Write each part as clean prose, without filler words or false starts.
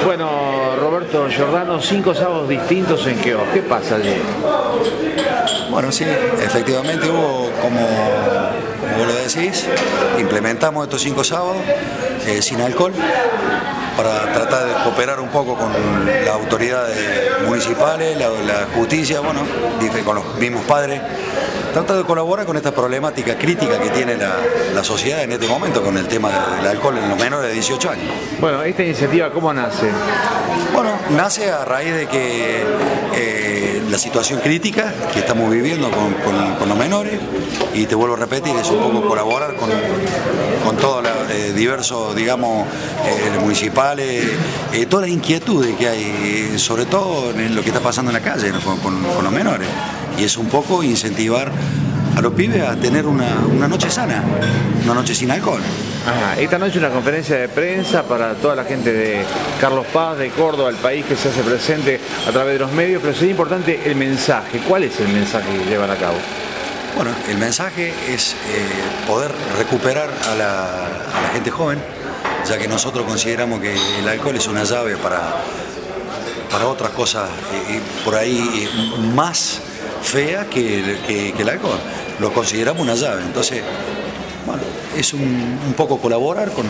Bueno, Roberto Giordano, 5 sábados distintos en Queos. ¿Qué pasa allí? Bueno, sí, efectivamente hubo, como vos lo decís, implementamos estos 5 sábados sin alcohol para tratar de cooperar un poco con las autoridades municipales, la justicia, bueno, con los mismos padres, tratar de colaborar con esta problemática crítica que tiene la sociedad en este momento con el tema del alcohol en los menores de 18 años. Bueno, esta iniciativa, ¿cómo nace? Bueno, nace a raíz de que la situación crítica que estamos viviendo con los menores, y te vuelvo a repetir, es un poco colaborar con todos los diversos, digamos, municipales, todas las inquietudes que hay, sobre todo en lo que está pasando en la calle con los menores, y es un poco incentivar a los pibes a tener una noche sana, una noche sin alcohol. Ajá. Esta noche una conferencia de prensa para toda la gente de Carlos Paz, de Córdoba, el país que se hace presente a través de los medios, pero sería importante el mensaje. ¿Cuál es el mensaje que llevan a cabo? Bueno, el mensaje es poder recuperar a la gente joven, ya que nosotros consideramos que el alcohol es una llave para otras cosas por ahí más fea que el alcohol. Lo consideramos una llave, entonces, bueno, es un poco colaborar con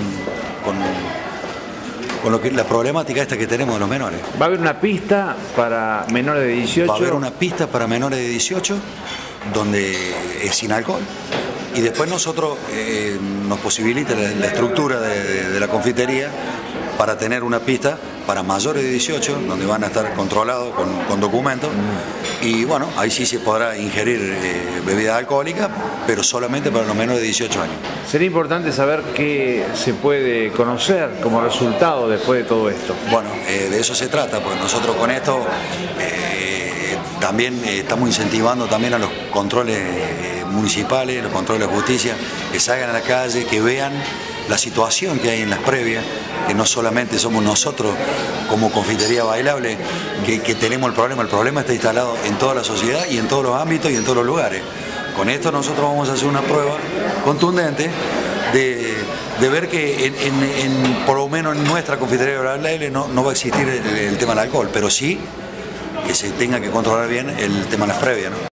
la problemática esta que tenemos de los menores. ¿Va a haber una pista para menores de 18? Va a haber una pista para menores de 18, donde es sin alcohol, y después nosotros nos posibilita la estructura de la confitería para tener una pista para mayores de 18, donde van a estar controlados con documentos, y bueno, ahí sí se podrá ingerir bebida alcohólica, pero solamente para los menores de 18 años. Sería importante saber qué se puede conocer como resultado después de todo esto. Bueno, de eso se trata, porque nosotros con esto también estamos incentivando también a los controles municipales, los controles de justicia, que salgan a la calle, que vean la situación que hay en las previas, que no solamente somos nosotros como confitería bailable que tenemos el problema está instalado en toda la sociedad y en todos los ámbitos y en todos los lugares. Con esto nosotros vamos a hacer una prueba contundente de ver que por lo menos en nuestra confitería bailable no va a existir el tema del alcohol, pero sí que se tenga que controlar bien el tema de las previas, ¿no?